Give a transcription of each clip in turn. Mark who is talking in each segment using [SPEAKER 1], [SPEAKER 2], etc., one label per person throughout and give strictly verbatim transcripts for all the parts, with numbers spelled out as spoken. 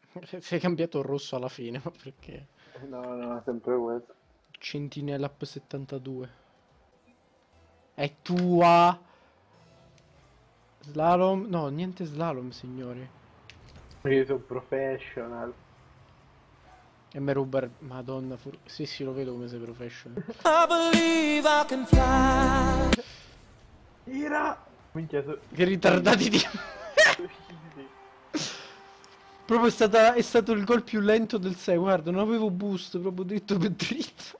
[SPEAKER 1] Si è cambiato il rosso alla fine, ma perché?
[SPEAKER 2] No, no, sempre questo.
[SPEAKER 1] Centinela Up settantadue. È tua! Slalom? No, niente slalom, signori.
[SPEAKER 2] Io sono professional.
[SPEAKER 1] E me ruba... Madonna, fur... Sì, sì, lo vedo come sei professional.
[SPEAKER 3] I believe I can fly.
[SPEAKER 2] Ira! Minchia, so...
[SPEAKER 1] Che ritardati di... Proprio è, stata... è stato il gol più lento del sei. Guarda, non avevo boost, proprio dritto per dritto.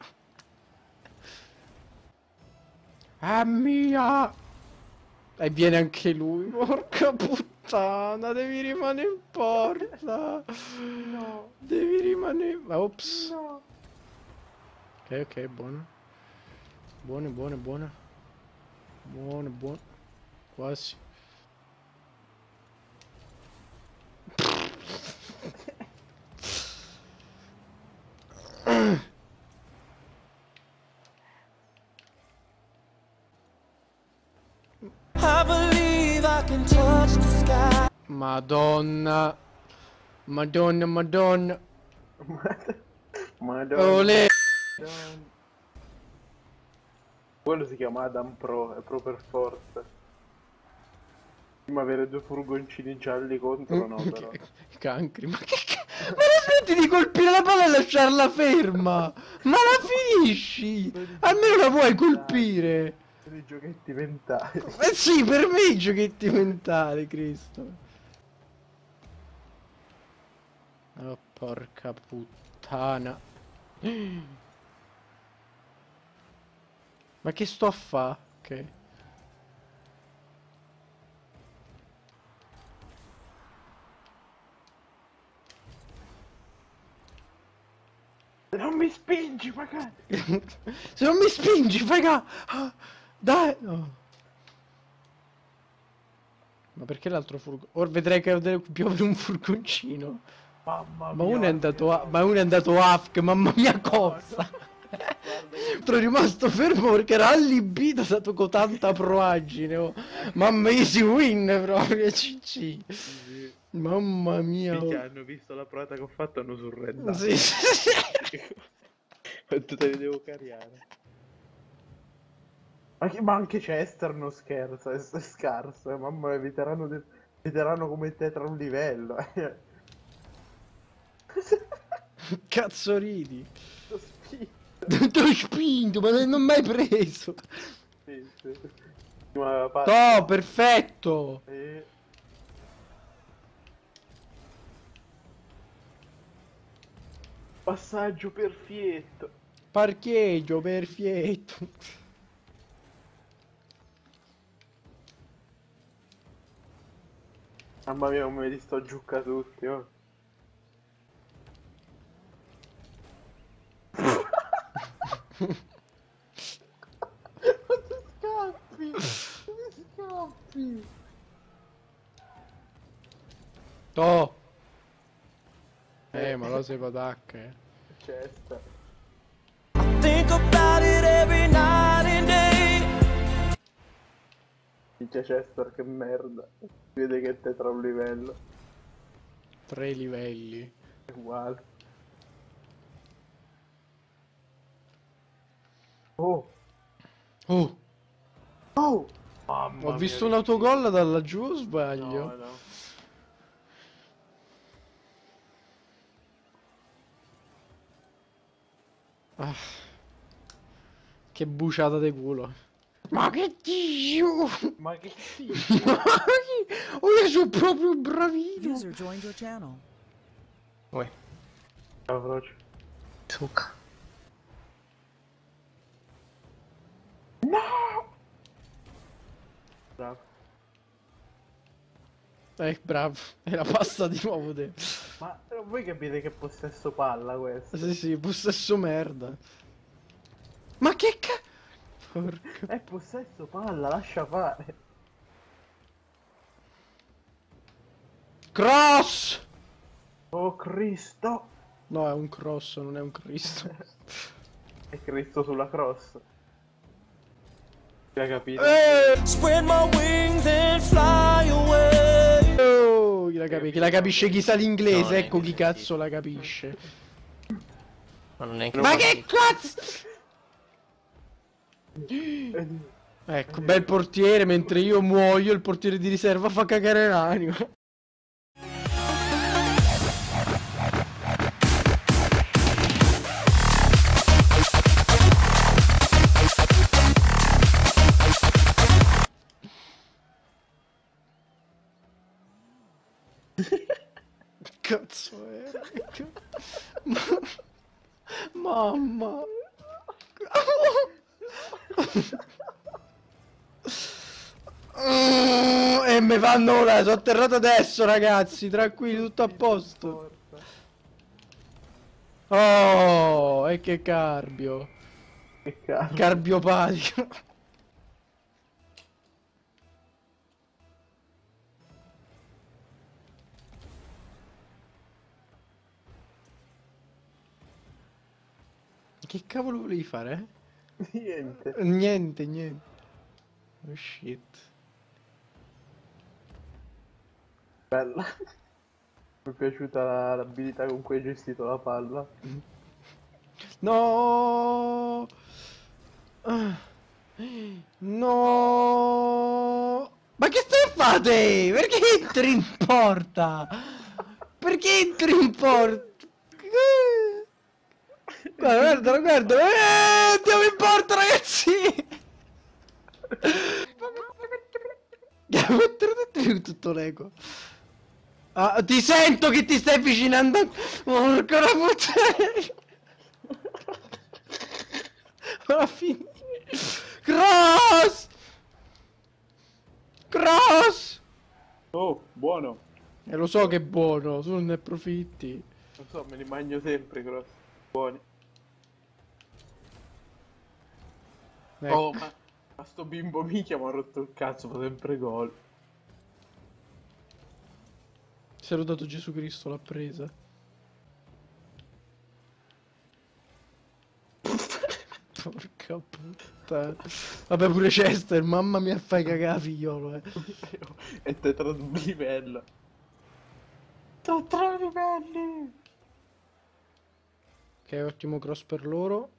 [SPEAKER 1] Ah mia! E viene anche lui, porca puttana, devi rimanere in porta.
[SPEAKER 2] No.
[SPEAKER 1] Devi rimanere... Ma ops.
[SPEAKER 2] No.
[SPEAKER 1] Ok, ok, buono. Buone, buone, buone. Buone, buone. Quasi.
[SPEAKER 3] I believe I can touch the sky.
[SPEAKER 1] Madonna. Madonna, madonna.
[SPEAKER 2] Madonna.
[SPEAKER 1] Olè.
[SPEAKER 2] Quello si chiama Adam Pro, è Pro per forza. Prima avere due furgoncini gialli contro, no però.
[SPEAKER 1] Cancri, ma che ca... Ma la smetti di colpire la palla e lasciarla ferma! Ma la finisci! Almeno la puoi colpire!
[SPEAKER 2] Sono i giochetti mentali.
[SPEAKER 1] Eh sì, per me i giochetti mentali, Cristo. Oh, porca puttana. Ma che sto a fa? Ok.
[SPEAKER 2] Non mi spingi, magari!
[SPEAKER 1] Se non mi spingi, fai ca... Ah, dai! No. Ma perché l'altro furgone? Ora vedrei che deve piovere un furgoncino.
[SPEAKER 2] Mamma
[SPEAKER 1] Ma
[SPEAKER 2] mia,
[SPEAKER 1] uno è andato a... Ma uno è andato a Afk, mamma mia cosa! Sono rimasto fermo perché era allibito, dato con tanta proagine. Oh. Mamma easy win proprio, C C.
[SPEAKER 2] Sì.
[SPEAKER 1] Mamma mia.
[SPEAKER 2] Che
[SPEAKER 1] Oh.
[SPEAKER 2] hanno visto la prova che ho fatto, hanno surrendato.
[SPEAKER 1] Sì, sì, sì.
[SPEAKER 2] Quanto te li devo cariare? Ma, che, ma anche Chester non scherza, è, è scarso, eh. Mamma mia, veterano, de, veterano come te tra un livello. Eh.
[SPEAKER 1] Cazzo ridi?
[SPEAKER 2] T'ho spinto.
[SPEAKER 1] Ti ho spinto, ma non mi hai preso.
[SPEAKER 2] Sì, sì. Ma
[SPEAKER 1] No, perfetto.
[SPEAKER 2] eh. Passaggio perfetto.
[SPEAKER 1] Parcheggio perfetto.
[SPEAKER 2] Mamma mia, come li sto giucca tutti, oh. Quanto scappi! Come scappi!
[SPEAKER 1] Oh. Eh, ma lo sei patacca, eh.
[SPEAKER 2] Chester.
[SPEAKER 3] Think about it every night and day.
[SPEAKER 2] Dice Chester, che merda. Si vede che te tra un livello.
[SPEAKER 1] Tre livelli.
[SPEAKER 2] È uguale. Oh!
[SPEAKER 1] Oh.
[SPEAKER 2] Oh! Mamma
[SPEAKER 1] Ho visto
[SPEAKER 2] mia,
[SPEAKER 1] un autogol da laggiù o sbaglio?
[SPEAKER 2] No, no.
[SPEAKER 1] Ah. Che buciata di culo. Ma che dici?
[SPEAKER 2] Ma che sì?
[SPEAKER 1] Oh, io sono proprio bravino.
[SPEAKER 4] User joined your channel.
[SPEAKER 1] Uè.
[SPEAKER 2] Ciao, Frocio.
[SPEAKER 1] Succa.
[SPEAKER 2] No! Bravo.
[SPEAKER 1] Eh, bravo. Era passa di nuovo te.
[SPEAKER 2] Ma voi capite che possesso palla questo?
[SPEAKER 1] Sì, sì, possesso merda. Ma che ca... Porca...
[SPEAKER 2] È possesso palla, lascia fare.
[SPEAKER 1] Cross!
[SPEAKER 2] Oh Cristo!
[SPEAKER 1] No, è un cross, non è un Cristo.
[SPEAKER 2] È Cristo sulla cross. Hai capito?
[SPEAKER 1] Eh!
[SPEAKER 3] Spread my wings and fly away.
[SPEAKER 1] Oh, la, capi- chi la capisce chi sa l'inglese,
[SPEAKER 4] No, non è
[SPEAKER 1] ecco chi
[SPEAKER 4] che
[SPEAKER 1] cazzo
[SPEAKER 4] sentito.
[SPEAKER 1] la capisce.
[SPEAKER 4] Ma non è che...
[SPEAKER 1] Ma che cazzo! Ecco, bel portiere, mentre io muoio, il portiere di riserva fa cagare l'anima. Cazzo era? Ma- Mamma. Mm, E mi fanno ora, sono atterrato adesso ragazzi, tranquilli, tutto a posto. Oh, e che carbio.
[SPEAKER 2] Che cazzo.
[SPEAKER 1] Carbiopatico. Che cavolo volevi fare?
[SPEAKER 2] Niente.
[SPEAKER 1] Eh? Niente, niente. Oh shit.
[SPEAKER 2] Bella. Mi è piaciuta la- l'abilità con cui hai gestito la palla.
[SPEAKER 1] No! Ah. No! Ma che stai a fare? Perché entri in porta? Perché entri in porta? Guarda, guarda, guarda! Eh, andiamo in porta, ragazzi! Tutto l'ego. Ah, ti sento che ti stai avvicinando. Porca la puttana! Ma finì. Cross! Cross!
[SPEAKER 2] Oh, buono.
[SPEAKER 1] E lo so che è buono, tu non ne approfitti.
[SPEAKER 2] Non so, me li mangio sempre, cross. Buoni.
[SPEAKER 1] Ecco.
[SPEAKER 2] Oh, ma, ma sto bimbo minchia mi ha rotto il cazzo, fa sempre gol.
[SPEAKER 1] Si è rodato Gesù Cristo, l'ha presa. Porca puttana. Vabbè pure Chester, mamma mia fai cagare figliolo, eh.
[SPEAKER 2] E te tra un livello. Sono tre livelli.
[SPEAKER 1] Ok, ottimo cross per loro.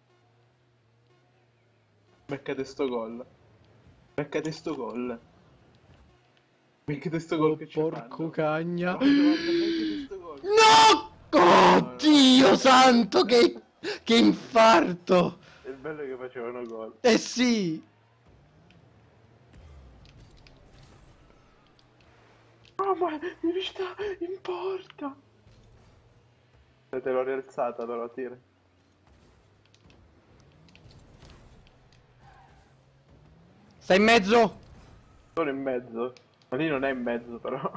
[SPEAKER 2] Beccate sto gol. Beccate sto gol. Beccate sto gol
[SPEAKER 1] Oh,
[SPEAKER 2] che ci
[SPEAKER 1] porco
[SPEAKER 2] fanno.
[SPEAKER 1] cagna.
[SPEAKER 2] Oh, guarda, beccate sto gol.
[SPEAKER 1] No! Oh Dio santo, che, che infarto!
[SPEAKER 2] Il bello è che facevano gol.
[SPEAKER 1] Eh sì!
[SPEAKER 2] Oh, ma mi riuscita in porta. Se te l'ho rialzata, però tira.
[SPEAKER 1] Stai in mezzo?
[SPEAKER 2] Sono in mezzo. Ma lì non è in mezzo, però.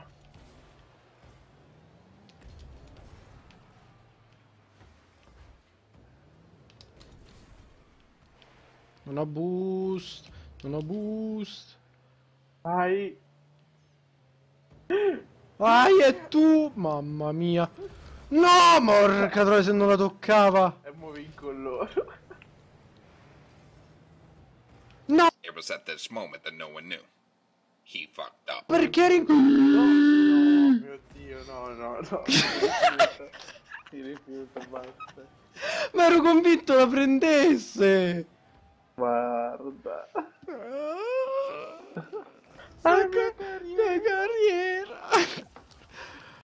[SPEAKER 1] Non ho boost. Non ho boost.
[SPEAKER 2] Vai.
[SPEAKER 1] Vai e tu! Mamma mia. No, porca troia se non la toccava.
[SPEAKER 2] E muovi in con loro.
[SPEAKER 1] No,
[SPEAKER 5] It was at this moment that no one knew. He fucked up.
[SPEAKER 1] perché eri in...
[SPEAKER 2] No, mio Dio, no, no, no. Mi rifiuto. Mi rifiuto, basta.
[SPEAKER 1] Ma ero convinto la prendesse.
[SPEAKER 2] Guarda.
[SPEAKER 1] La, ca- la carriera.